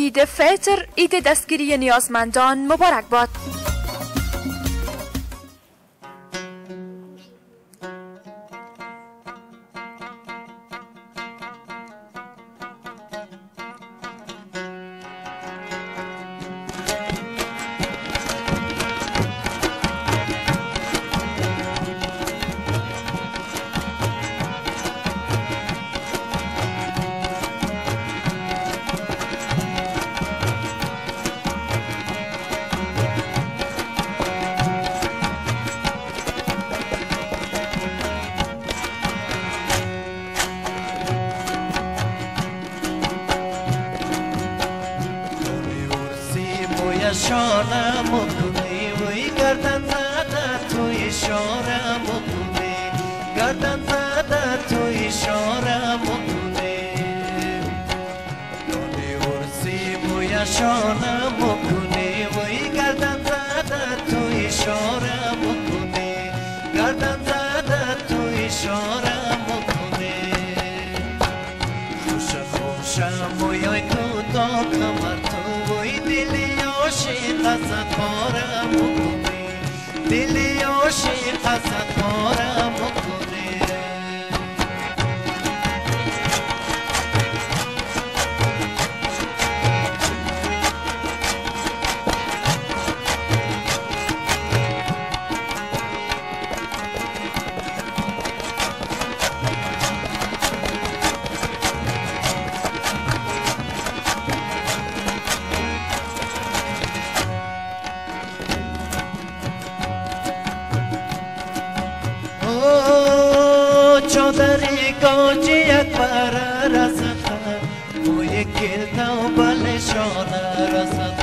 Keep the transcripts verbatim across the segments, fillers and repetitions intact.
عید فطر، عید دستگیری نیازمندان مبارک باد. اشاره مکنی وی گردن زده تو اشاره مکنی گردن زده تو اشاره مکنی دانی ورسی وی اشاره مکنی وی گردن زده تو اشاره مکنی گردن زده تو اشاره مکنی خوش خوش مویای تو تا کمر تو وی دلی عاشق ازت پارم بکنی دلی عاشق ازت پارم بکنی چادری گاجی یک بر رسد موی کلتا و بلشان رسد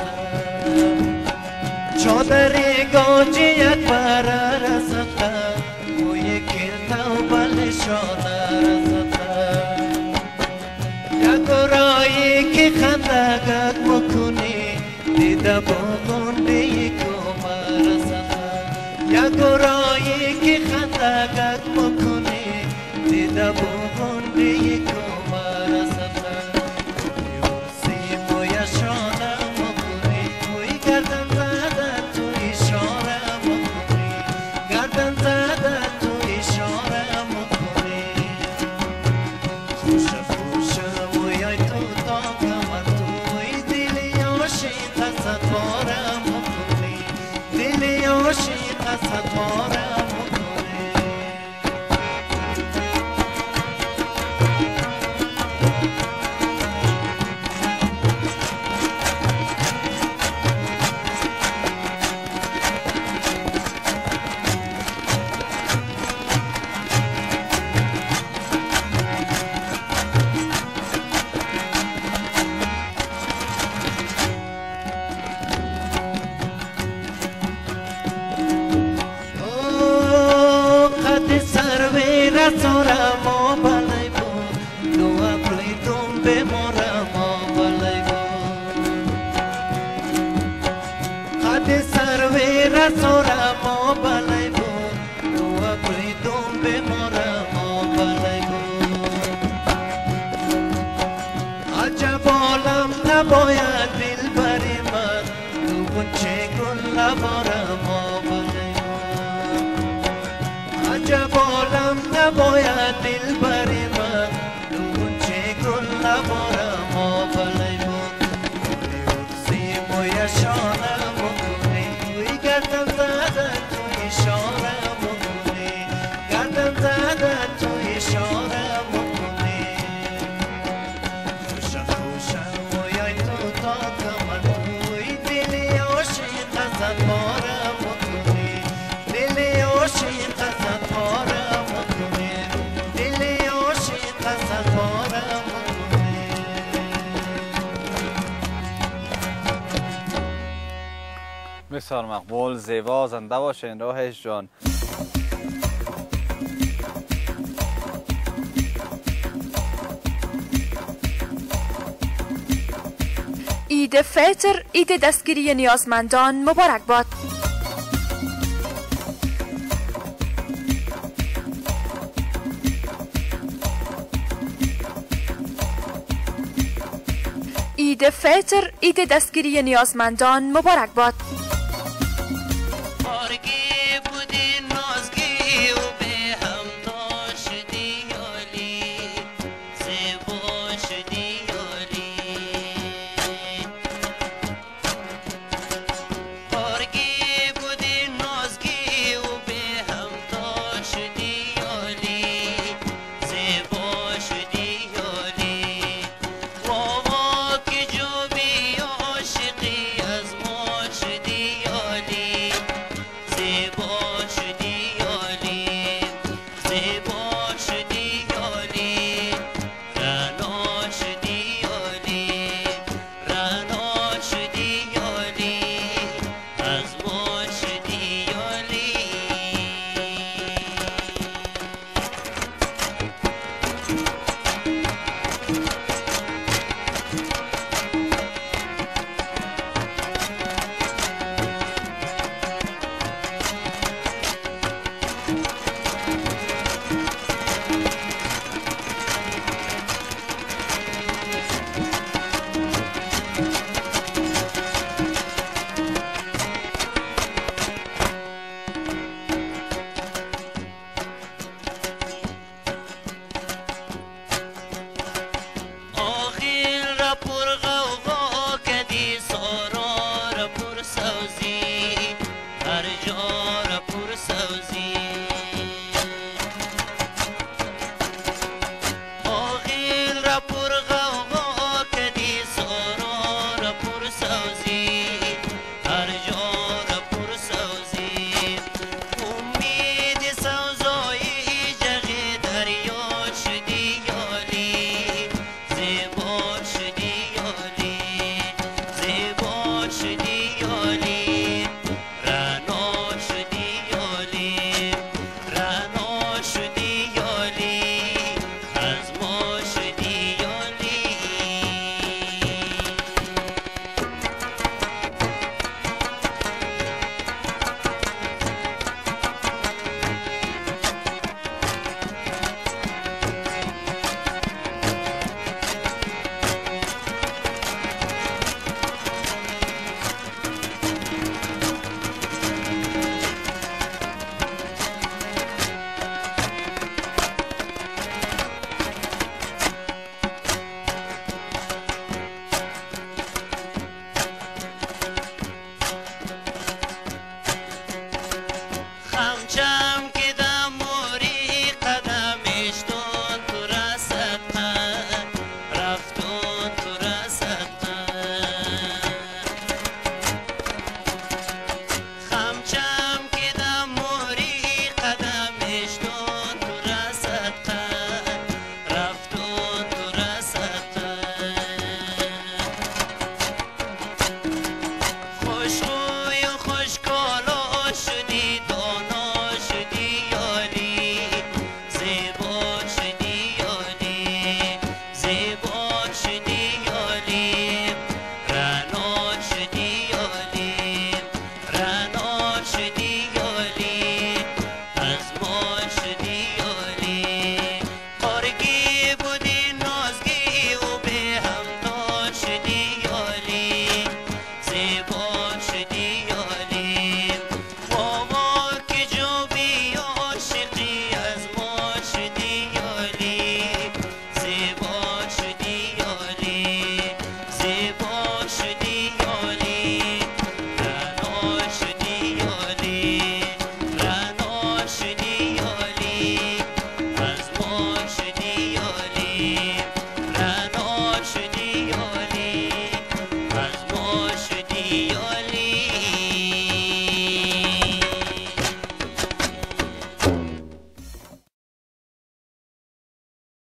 چادری گاجی یک بر رسد موی کلتا و بلشان رسد یک رایی که خندگت مکنی دیده بگنده کم رسد یک رایی که خندگت مکنی دیده بگنده کم رسد سی مویشانه مکنی توی گردن زده تو اشاره مکنی گردن زده تو اشاره مکنی خوش خوش مویای تو تا کمر توی دلی عاشق ازت پاره مکنی دلی عاشق ازت پاره سورا ما بالای بود دو ابروی دوم به مورا ما بالای بود خد سروی را سورا ما بالای بود دو ابروی دوم به مورا ما بالای بود عجب عالم نباید دل بری من دو گنچه گل لبارا ما بالای بود عجب عالم نباید دل بری من دون چه گل نبارم ما بلای بود سی مویشانه مکنی توی گردن زده توی اشاره مکنی گردن زده توی اشاره مکنی خوش خوش مویای تو تا کمر توی دلی عاشق ازت پاره مکنی دلی عاشق ازت پاره بسیار مقبول، زیبا، زنده باشین راهش جان. عید فطر، عید دستگیری نیازمندان مبارک باد. عید فطر، عید دستگیری نیازمندان مبارک باد.